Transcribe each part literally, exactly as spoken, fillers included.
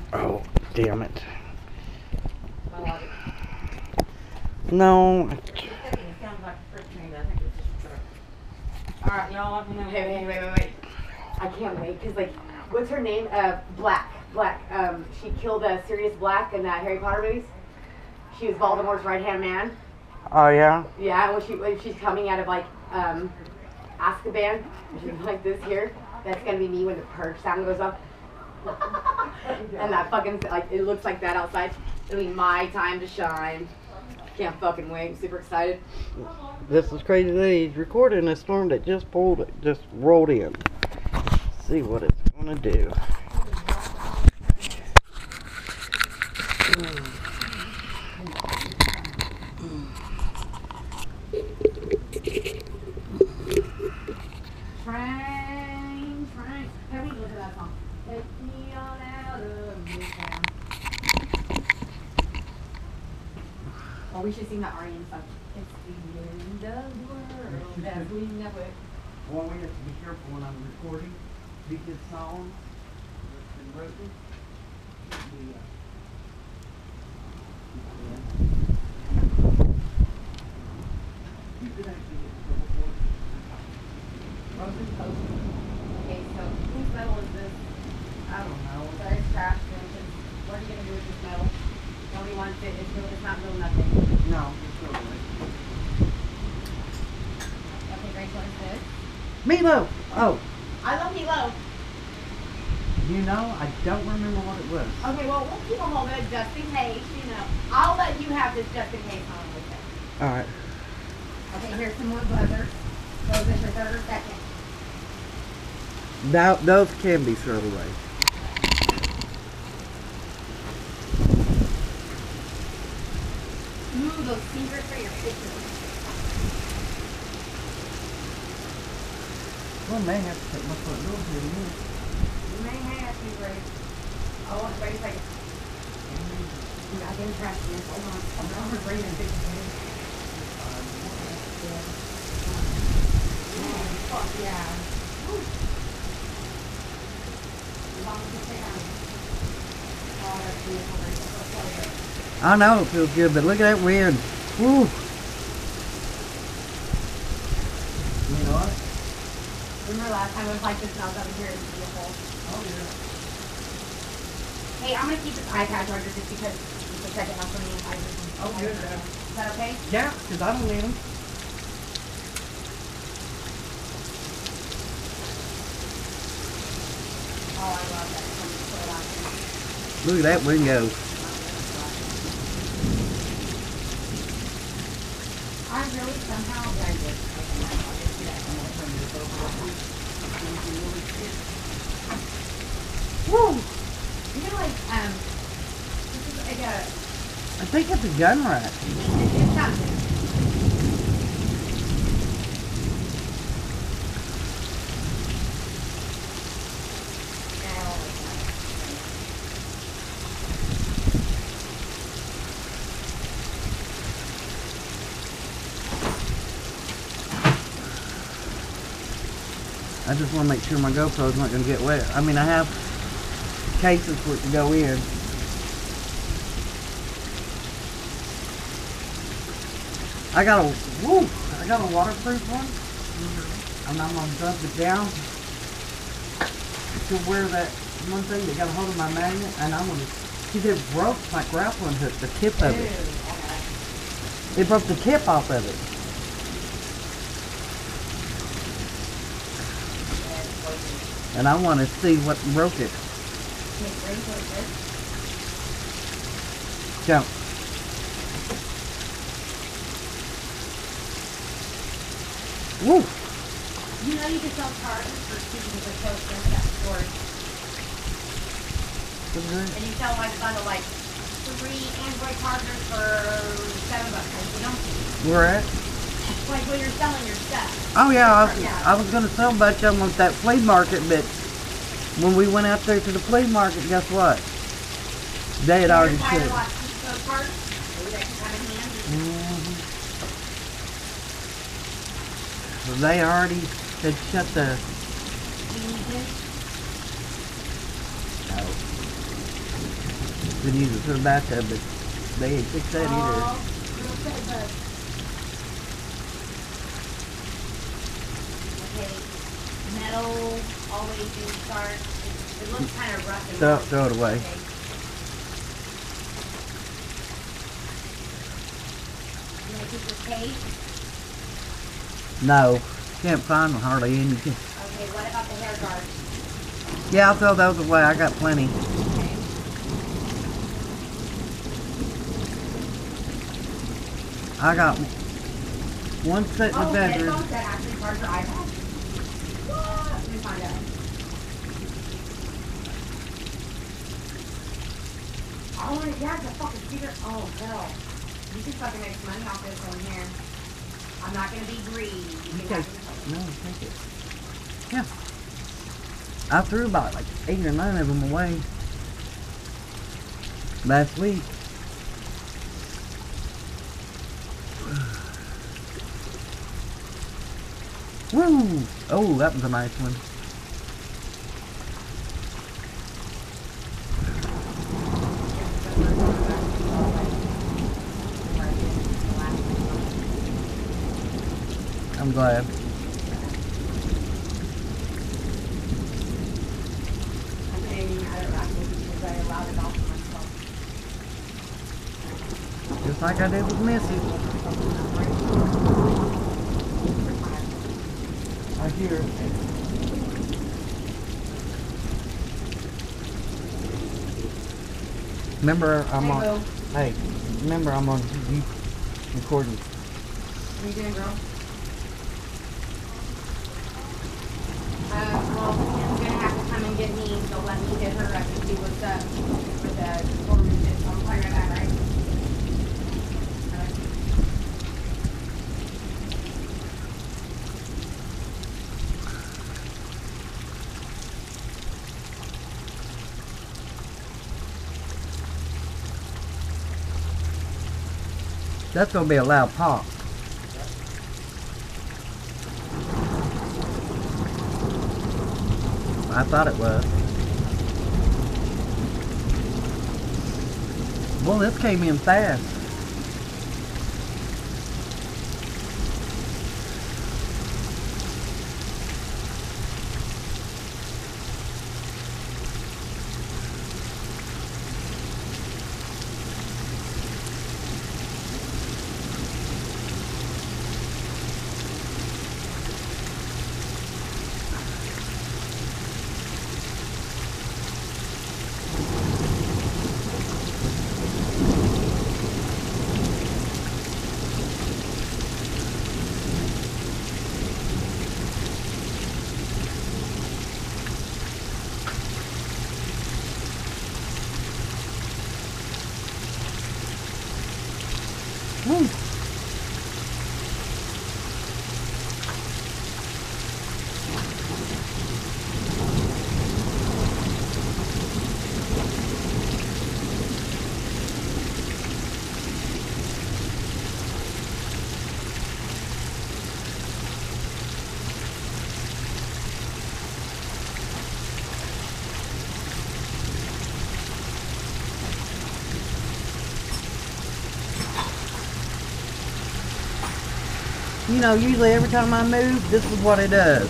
Oh, damn it. No. Alright, y'all let me know. Wait, wait, wait, wait, wait. I can't wait, because, like, what's her name? Uh, Black. Black. Um, she killed uh, Sirius Black in that Harry Potter movies. She was Voldemort's right-hand man. Oh, yeah? Yeah, when, she, when she's coming out of, like, um, Azkaban, she's like this here. That's going to be me when the purge sound goes off. And that fucking, like, it looks like that outside. It'll be my time to shine. Can't fucking wait. Super excited. This is crazy that he's recording a storm that just pulled, just rolled in. Let's see what it's gonna do. Train, train. Hey, we can look at that song. Take me on out of this town. Oh, we should sing that R E M song. It's the end of the world as we know it. Well, we have to be careful when I'm recording because songs and written. You could actually get in trouble for it. Frozen Coast. Okay, so whose metal is this? I don't know. So it's trash bin, 'cause what are you gonna do with this metal? Nobody wants it. It's real. It's not real nothing. No, it's not right. Okay, Grace, what is this? Milo! Oh, I love Hilo. you know, I don't remember what it was. Okay, well, we'll keep a hold of it just in case, you know. I'll let you have this just in case on with it. Alright. Okay, here's some more buzzers. Those is your third or second. Now, those can be thrown away. Ooh, those secrets for your pictures. Well, I may have to take my front door here in a minute. You may have to, Grace. Oh, wait a second. Ooh, I didn't trash this. Hold on. I'm going to bring in pictures. Oh, fuck yeah. Woo. As long as you stay on it. Oh, that's beautiful, Grace. That's so good. I know it feels good, but look at that wind. Woo! You know what? Remember last time it was like this and I was over here in the hole? Oh, yeah. Hey, I'm going to keep this iPad charger just because it's the second house for me. I just, Oh, good. Is that okay? Yeah, because I don't need them. Oh, I love that. I'm going to put it on there. Look at that wind go. I really somehow got it. Woo! You know, like, um, this is like a, I think it's a gun rack. it, it's not this. I just want to make sure my GoPro's not going to get wet. I mean, I have cases for it to go in. I got a, woo, I got a waterproof one. And I'm going to dump it down to where that one thing that got a hold of my magnet. And I'm going to, see, it broke my grappling hook, the tip of it. It broke the tip off of it. And I want to see what broke it. Jump. Woo! You know you can sell cards for speaking of the toaster and that storage. And you sell like a bundle like three Android chargers for seven bucks. You know? Where at? Like when you're selling your stuff. Oh yeah, I was, Yeah. I was going to sell a bunch of them at that flea market, but when we went out there to the flea market, guess what? They had already tired shipped. of watching those cards? Maybe that can come in handy. Mhm. So they already had shut the. You need this? No. Could use it for the bathtub, but they ain't fixed that either. Oh, okay, but okay, metal always do start. It, it looks kind of rough and Throw, rough. throw it away. Okay. You gonna keep the tape? No, can't find hardly any. Okay, what about the hair guard? Yeah, I'll throw those away. I got plenty. Okay. I got one set in the Oh, bedroom. headphones that actually charge your iPad? What? Let me find out. Oh, yeah, it's a fucking speaker. Oh, hell. You can fucking make money off this one here. I'm not gonna be greedy. You You can take, have no, take it. Yeah. I threw about like eight or nine of them away last week. Woo! Oh, that was a nice one. I'm glad. I'm aiming at it right because I allowed it all for myself. Just like I did with Missy. I hear it. Remember, I'm Hey, on. Boo. Hey, remember, I'm on you recording. What are you doing, girl? Uh, well, Kim's gonna have to come and get me, so let me hit her up and see what's up with the courtroom shit. So I'll call you right back, right? Alright. That's gonna be a loud pop. I thought it was. Well, this came in fast. Woo. You know, usually every time I move, this is what it does.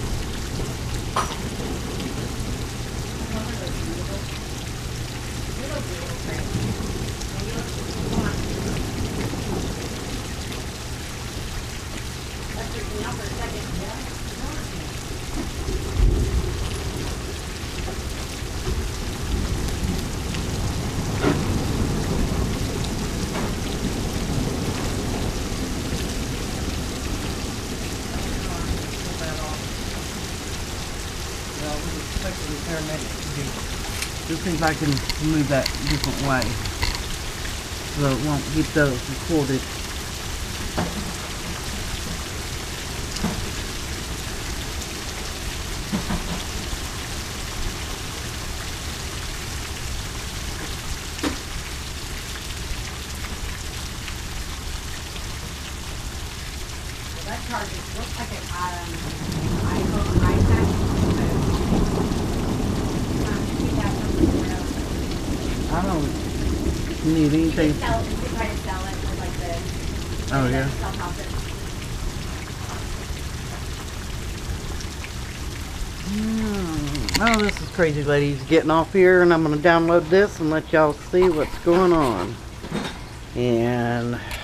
Just see if I can move that a different way so it won't get those recorded. Well, that charger looks like an um, iPhone iPad. I don't You need You anything? can sell, you can try to sell it for like the. Oh, the yeah. Sell houses. Hmm. Oh, this is Crazy Ladies getting off here, and I'm going to download this and let y'all see what's going on. And